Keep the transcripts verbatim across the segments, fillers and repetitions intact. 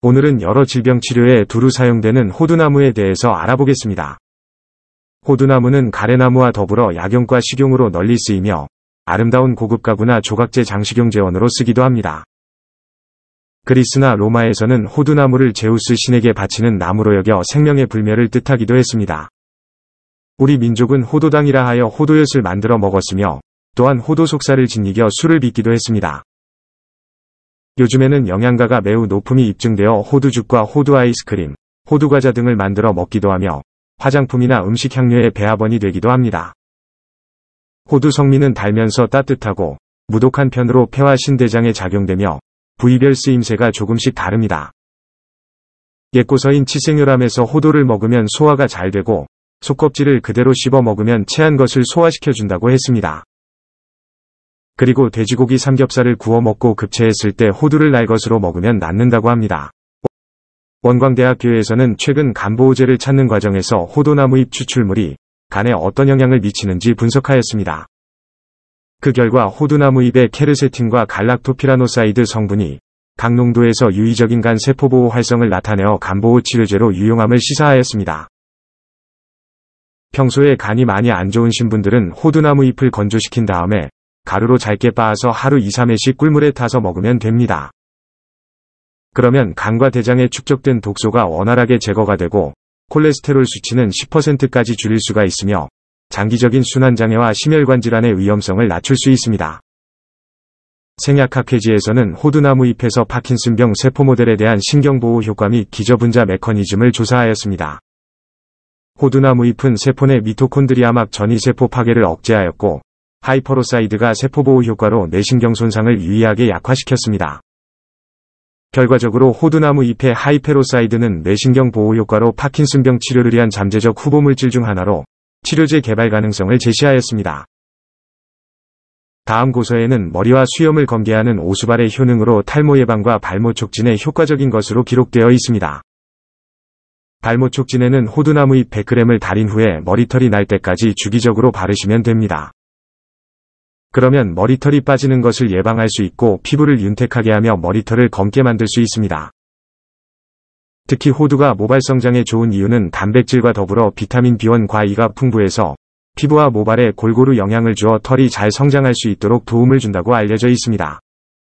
오늘은 여러 질병 치료에 두루 사용되는 호두나무에 대해서 알아보겠습니다. 호두나무는 가래나무와 더불어 약용과 식용으로 널리 쓰이며 아름다운 고급 가구나 조각재 장식용 재원으로 쓰기도 합니다. 그리스나 로마에서는 호두나무를 제우스 신에게 바치는 나무로 여겨 생명의 불멸을 뜻하기도 했습니다. 우리 민족은 호도당이라 하여 호도엿을 만들어 먹었으며 또한 호도 속살을 짓이겨 술을 빚기도 했습니다. 요즘에는 영양가가 매우 높음이 입증되어 호두죽과 호두 아이스크림, 호두과자 등을 만들어 먹기도 하며 화장품이나 음식 향료의 배합원이 되기도 합니다. 호두 성미는 달면서 따뜻하고 무독한 편으로 폐와 신대장에 작용되며 부위별 쓰임새가 조금씩 다릅니다. 옛고서인 치생혈암에서 호두를 먹으면 소화가 잘 되고 속껍질을 그대로 씹어 먹으면 체한 것을 소화시켜준다고 했습니다. 그리고 돼지고기 삼겹살을 구워 먹고 급체했을 때 호두를 날 것으로 먹으면 낫는다고 합니다. 원광대학교에서는 최근 간보호제를 찾는 과정에서 호도나무잎 추출물이 간에 어떤 영향을 미치는지 분석하였습니다. 그 결과 호두나무잎의 케르세틴과 갈락토피라노사이드 성분이 강농도에서 유의적인 간 세포보호 활성을 나타내어 간보호 치료제로 유용함을 시사하였습니다. 평소에 간이 많이 안 좋으신 분들은 호두나무 잎을 건조시킨 다음에 가루로 잘게 빻아서 하루 이, 삼 회씩 꿀물에 타서 먹으면 됩니다. 그러면 간과 대장에 축적된 독소가 원활하게 제거가 되고 콜레스테롤 수치는 십 퍼센트까지 줄일 수가 있으며 장기적인 순환장애와 심혈관 질환의 위험성을 낮출 수 있습니다. 생약학회지에서는 호두나무 잎에서 파킨슨병 세포 모델에 대한 신경보호 효과 및 기저분자 메커니즘을 조사하였습니다. 호두나무 잎은 세포 내 미토콘드리아막 전이세포 파괴를 억제하였고 하이퍼로사이드가 세포보호 효과로 뇌신경 손상을 유의하게 약화시켰습니다. 결과적으로 호두나무 잎의 하이페로사이드는 뇌신경 보호 효과로 파킨슨병 치료를 위한 잠재적 후보물질 중 하나로 치료제 개발 가능성을 제시하였습니다. 다음 고서에는 머리와 수염을 검게하는 오수발의 효능으로 탈모 예방과 발모 촉진에 효과적인 것으로 기록되어 있습니다. 발모 촉진에는 호두나무 잎 백 그램을 달인 후에 머리털이 날 때까지 주기적으로 바르시면 됩니다. 그러면 머리털이 빠지는 것을 예방할 수 있고 피부를 윤택하게 하며 머리털을 검게 만들 수 있습니다. 특히 호두가 모발 성장에 좋은 이유는 단백질과 더불어 비타민 비원과 이가 풍부해서 피부와 모발에 골고루 영향을 주어 털이 잘 성장할 수 있도록 도움을 준다고 알려져 있습니다.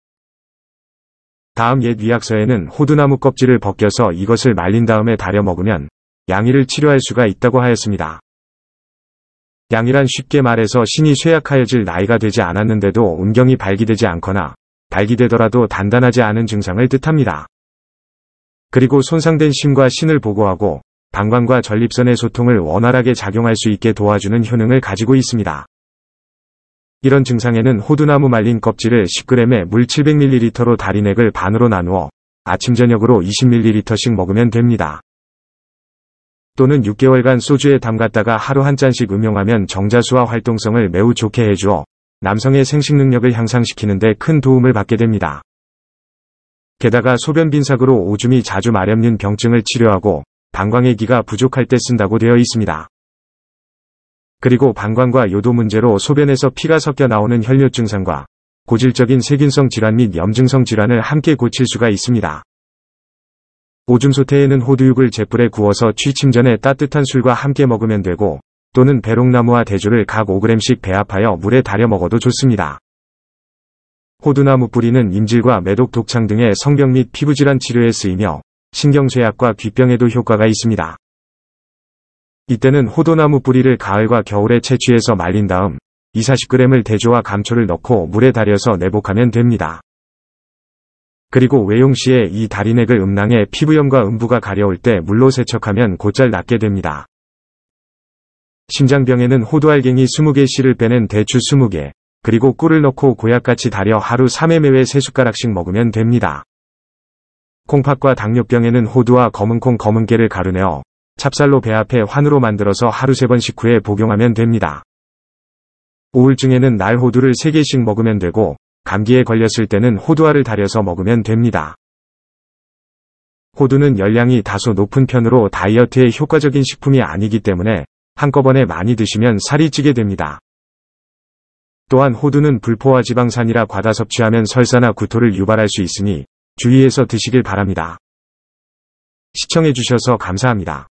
다음 옛 의학서에는 호두나무 껍질을 벗겨서 이것을 말린 다음에 달여 먹으면 양이를 치료할 수가 있다고 하였습니다. 양이란 쉽게 말해서 신이 쇠약하여질 나이가 되지 않았는데도 운경이 발기되지 않거나 발기되더라도 단단하지 않은 증상을 뜻합니다. 그리고 손상된 심과 신을 보고하고 방광과 전립선의 소통을 원활하게 작용할 수 있게 도와주는 효능을 가지고 있습니다. 이런 증상에는 호두나무 말린 껍질을 십 그램에 물 칠백 밀리리터로 달인액을 반으로 나누어 아침 저녁으로 이십 밀리리터씩 먹으면 됩니다. 또는 육 개월간 소주에 담갔다가 하루 한 잔씩 음용하면 정자수와 활동성을 매우 좋게 해주어 남성의 생식 능력을 향상시키는 데 큰 도움을 받게 됩니다. 게다가 소변 빈삭으로 오줌이 자주 마렵는 병증을 치료하고 방광의 기가 부족할 때 쓴다고 되어 있습니다. 그리고 방광과 요도 문제로 소변에서 피가 섞여 나오는 혈뇨 증상과 고질적인 세균성 질환 및 염증성 질환을 함께 고칠 수가 있습니다. 오줌 소태에는 호두육을 잿불에 구워서 취침 전에 따뜻한 술과 함께 먹으면 되고 또는 배롱나무와 대조를 각 오 그램씩 배합하여 물에 달여 먹어도 좋습니다. 호두나무 뿌리는 임질과 매독 독창 등의 성병 및 피부질환 치료에 쓰이며 신경쇠약과 귀병에도 효과가 있습니다. 이때는 호두나무 뿌리를 가을과 겨울에 채취해서 말린 다음 이십, 사십 그램을 대조와 감초를 넣고 물에 달여서 내복하면 됩니다. 그리고 외용 시에 이 달인액을 음낭에 피부염과 음부가 가려울 때 물로 세척하면 곧잘 낫게 됩니다. 심장병에는 호두알갱이 이십 개 씨를 빼낸 대추 이십 개, 그리고 꿀을 넣고 고약같이 달여 하루 삼 회 매회 세 숟가락씩 먹으면 됩니다. 콩팥과 당뇨병에는 호두와 검은콩 검은깨를 가루내어 찹쌀로 배합해 환으로 만들어서 하루 세 번 식후에 복용하면 됩니다. 우울증에는 날 호두를 세 개씩 먹으면 되고 감기에 걸렸을 때는 호두알을 달여서 먹으면 됩니다. 호두는 열량이 다소 높은 편으로 다이어트에 효과적인 식품이 아니기 때문에 한꺼번에 많이 드시면 살이 찌게 됩니다. 또한 호두는 불포화 지방산이라 과다 섭취하면 설사나 구토를 유발할 수 있으니 주의해서 드시길 바랍니다. 시청해주셔서 감사합니다.